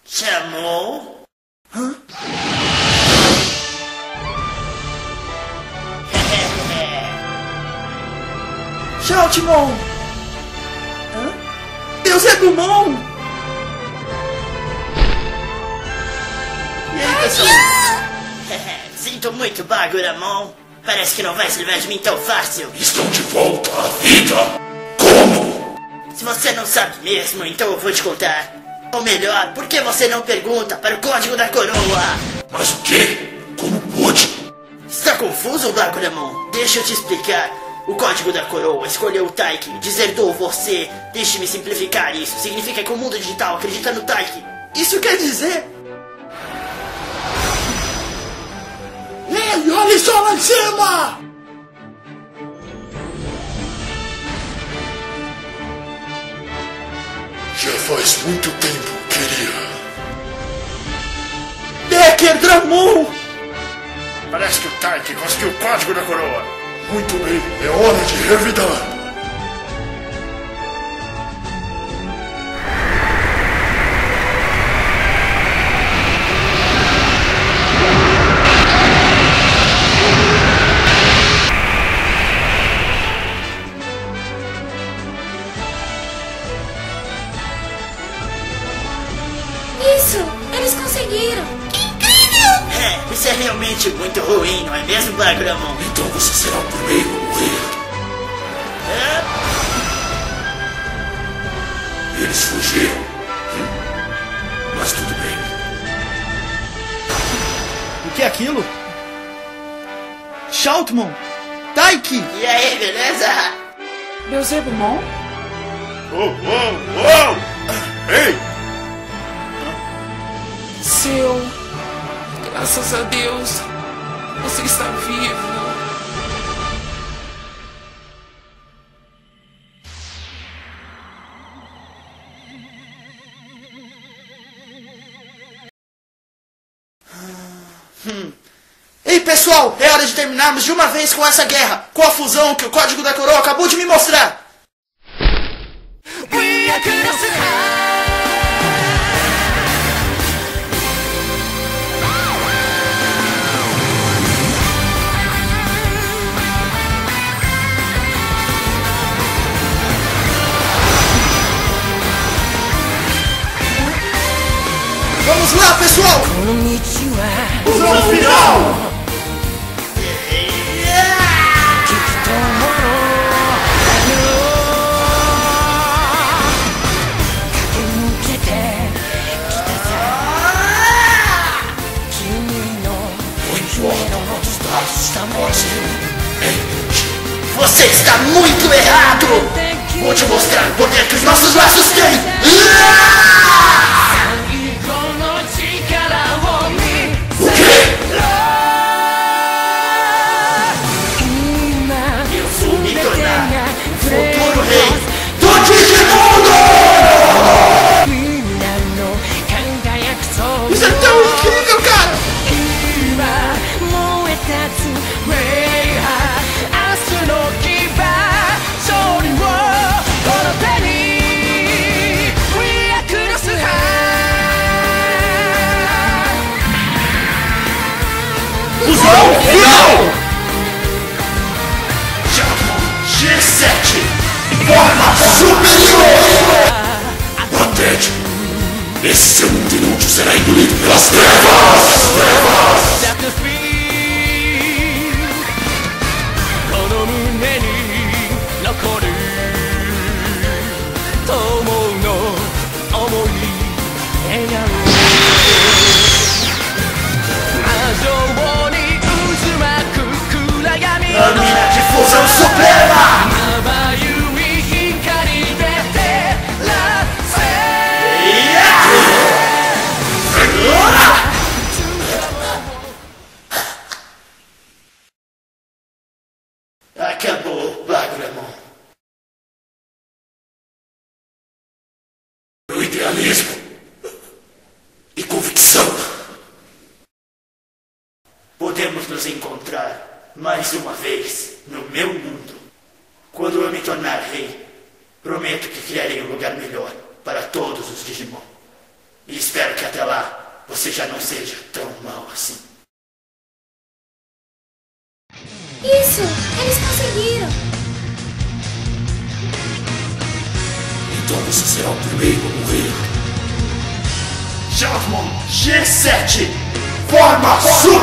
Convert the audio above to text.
Chamou? Hã? Shoutmon! Hã? Deus é do Mon! E aí, pessoal? Sinto muito, Bugramon. Parece que não vai se livrar de mim tão fácil. Estão de volta à vida. Como? Se você não sabe mesmo, então eu vou te contar. Ou melhor, por que você não pergunta para o código da coroa? Mas o quê? Como pôde? Está confuso, Bugramon? Deixa eu te explicar. O código da coroa escolheu o Taiki, deserdou você. Deixe-me simplificar isso. Significa que o mundo digital acredita no Taiki. Isso quer dizer... Ei, olha só lá em cima! Já faz muito tempo, queria. Bugramon! Parece que o Taiki conseguiu o código da coroa. Muito bem, é hora de revidar. Isso! Eles conseguiram! Isso é realmente muito ruim, não é mesmo, Bugramon? Então você será o primeiro a morrer. Eles fugiram. Mas tudo bem. O que é aquilo? Shoutmon! Taiki! E aí, beleza? Meus irmãos? Ei! Seu... Graças a Deus, você está vivo. Ei, pessoal, é hora de terminarmos de uma vez com essa guerra, com a fusão que o código da coroa acabou de me mostrar. Vamos lá, pessoal! Fusão final! Você está muito errado! Vou te mostrar o poder que os nossos laços têm! O quê? Eu vou me tornar futuro rei Do Digimundo! Isso é tão incrível, cara! Fusão final! Shoutmon X7 Forma superior! Patético! Esse seu mundo inútil será engolido pelas trevas! Lâmina de fusão suprema! Acabou, Bugramon. Meu idealismo e convicção. Podemos nos encontrar mais uma vez no meu mundo. Quando eu me tornar rei, prometo que criarei um lugar melhor para todos os Digimon. E espero que até lá você já não seja tão mal assim. Isso! Eles conseguiram! Então você será o primeiro a morrer. Shoutmon X7 Forma Super!